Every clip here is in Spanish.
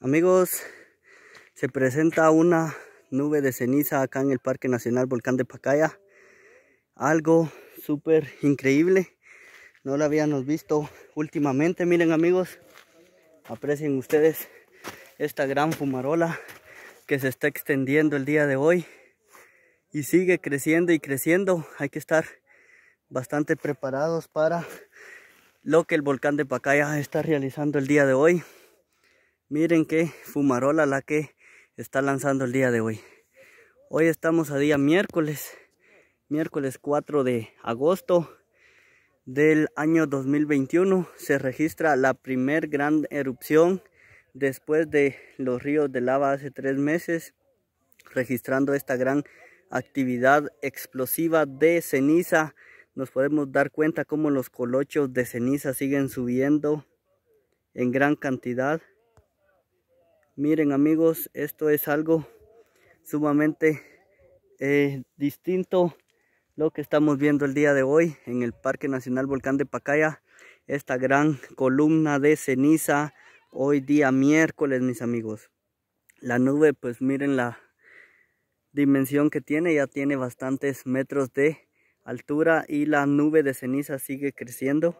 Amigos, se presenta una nube de ceniza acá en el Parque Nacional Volcán de Pacaya. Algo súper increíble. No lo habíamos visto últimamente. Miren amigos, aprecien ustedes esta gran fumarola que se está extendiendo el día de hoy. Y sigue creciendo y creciendo. Hay que estar bastante preparados para lo que el Volcán de Pacaya está realizando el día de hoy. Miren qué fumarola la que está lanzando el día de hoy. Hoy estamos a día miércoles 4 de agosto del año 2021. Se registra la primer gran erupción después de los ríos de lava hace 3 meses, registrando esta gran actividad explosiva de ceniza. Nos podemos dar cuenta cómo los colochos de ceniza siguen subiendo en gran cantidad. Miren amigos, esto es algo sumamente distinto lo que estamos viendo el día de hoy en el Parque Nacional Volcán de Pacaya. Esta gran columna de ceniza hoy día miércoles, mis amigos. La nube, pues miren la dimensión que tiene, ya tiene bastantes metros de altura y la nube de ceniza sigue creciendo.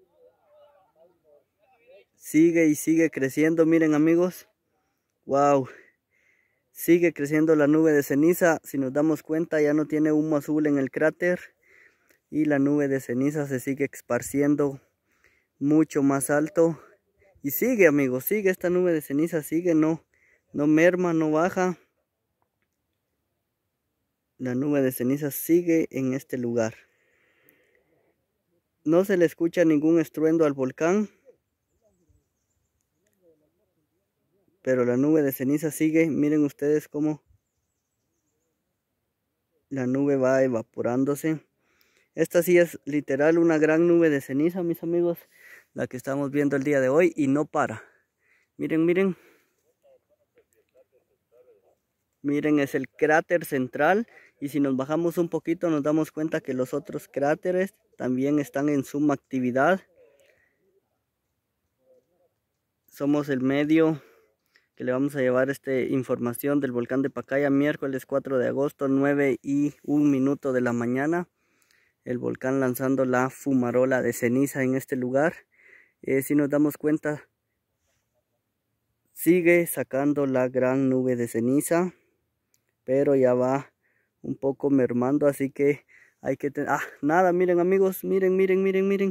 Sigue y sigue creciendo, miren amigos. Wow, sigue creciendo la nube de ceniza. Si nos damos cuenta, ya no tiene humo azul en el cráter y la nube de ceniza se sigue esparciendo mucho más alto. Y sigue amigos, sigue esta nube de ceniza, sigue, no merma, no baja. La nube de ceniza sigue en este lugar. No se le escucha ningún estruendo al volcán, pero la nube de ceniza sigue. Miren ustedes cómo la nube va evaporándose. Esta sí es literal una gran nube de ceniza, mis amigos, la que estamos viendo el día de hoy, y no para. Miren, miren. Miren, es el cráter central, y si nos bajamos un poquito nos damos cuenta que los otros cráteres también están en suma actividad. Somos el medio que le vamos a llevar esta información del volcán de Pacaya, miércoles 4 de agosto, 9:01 de la mañana. El volcán lanzando la fumarola de ceniza en este lugar. Si nos damos cuenta, sigue sacando la gran nube de ceniza, pero ya va un poco mermando, así que hay que tener... nada, miren amigos, miren, miren, miren, miren.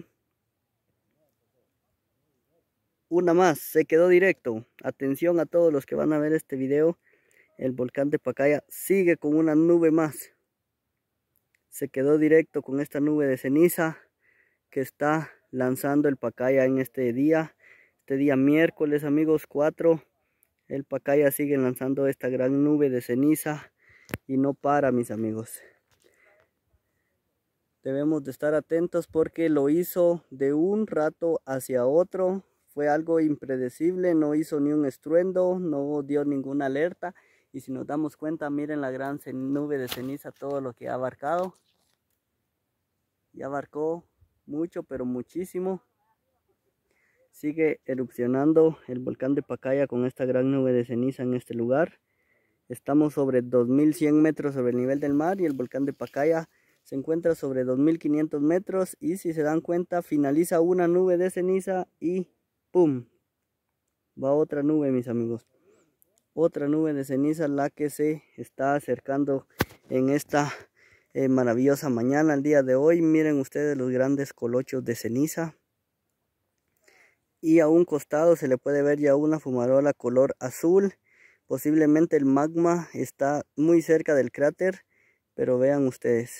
Una más, se quedó directo. Atención a todos los que van a ver este video. El volcán de Pacaya sigue con una nube más. Se quedó directo con esta nube de ceniza que está lanzando el Pacaya en este día miércoles, amigos, 4. El Pacaya sigue lanzando esta gran nube de ceniza y no para, mis amigos. Debemos de estar atentos porque lo hizo de un rato hacia otro. Fue algo impredecible, no hizo ni un estruendo, no dio ninguna alerta. Y si nos damos cuenta, miren la gran nube de ceniza, todo lo que ha abarcado. Ya abarcó mucho, pero muchísimo. Sigue erupcionando el volcán de Pacaya con esta gran nube de ceniza en este lugar. Estamos sobre 2100 metros sobre el nivel del mar y el volcán de Pacaya se encuentra sobre 2500 metros. Y si se dan cuenta, finaliza una nube de ceniza y ¡pum! Va otra nube, mis amigos. Otra nube de ceniza, la que se está acercando en esta maravillosa mañana, el día de hoy. Miren ustedes los grandes colochos de ceniza. Y a un costado se le puede ver ya una fumarola color azul. Posiblemente el magma está muy cerca del cráter, pero vean ustedes.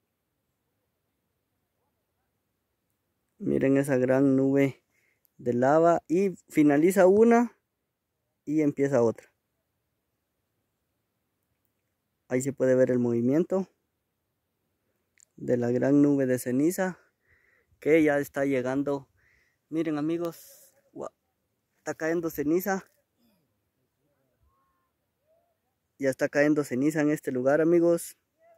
Miren esa gran nube de lava y finaliza una y empieza otra. Ahí se puede ver el movimiento de la gran nube de ceniza que ya está llegando. Miren amigos, wow, está cayendo ceniza. Ya está cayendo ceniza en este lugar, amigos.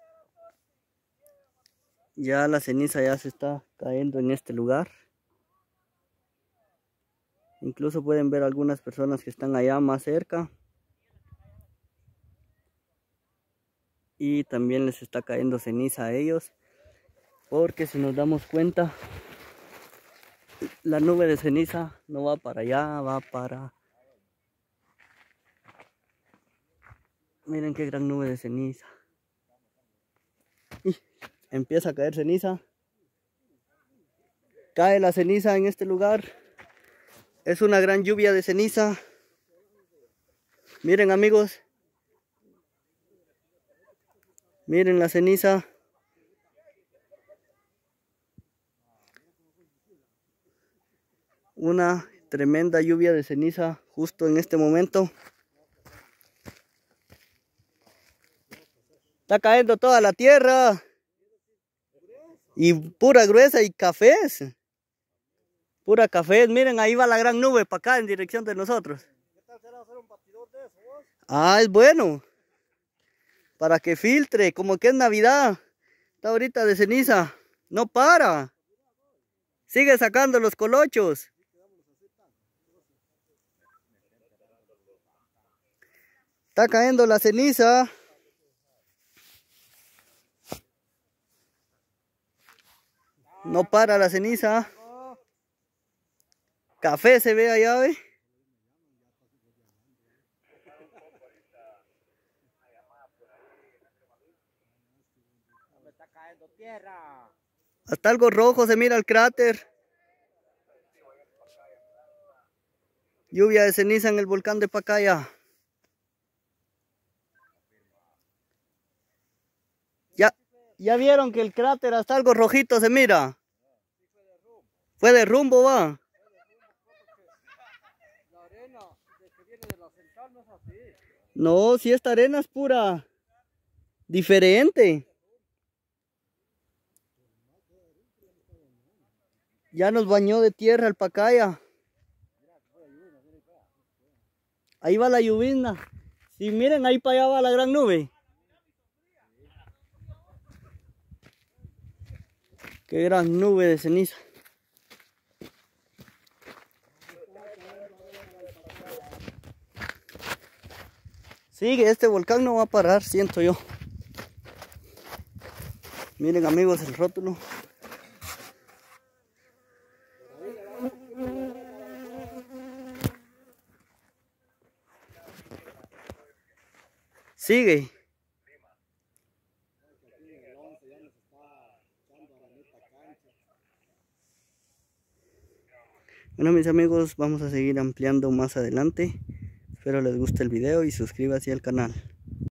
Ya la ceniza ya se está cayendo en este lugar. Incluso pueden ver algunas personas que están allá más cerca. Y también les está cayendo ceniza a ellos. Porque si nos damos cuenta, la nube de ceniza no va para allá, va para... Miren qué gran nube de ceniza. Y empieza a caer ceniza. Cae la ceniza en este lugar. Es una gran lluvia de ceniza. Miren, amigos. Miren la ceniza. Una tremenda lluvia de ceniza justo en este momento. Está cayendo toda la tierra. Y pura gruesa y cafés. Pura cafés. Miren, ahí va la gran nube para acá en dirección de nosotros. ¿Qué tal será hacer un batidor de eso, vos? Ah, es bueno. Para que filtre, como que es Navidad. Está ahorita de ceniza. No para. Sigue sacando los colochos. Está cayendo la ceniza. No para la ceniza. Café se ve allá, ¿ve? Me está cayendo tierra. Hasta algo rojo se mira el cráter. Lluvia de ceniza en el volcán de Pacaya. Ya vieron que el cráter hasta algo rojito se mira. Fue de rumbo, va. La arena que viene de la central no es así. No, si esta arena es pura. Diferente. Ya nos bañó de tierra el Pacaya. Ahí va la lluvia. Sí, miren, ahí para allá va la gran nube. Qué gran nube de ceniza. Sigue, este volcán no va a parar, siento yo. Miren, amigos, el rótulo. Sigue. Bueno, mis amigos, vamos a seguir ampliando más adelante. Espero les guste el video y suscríbanse al canal.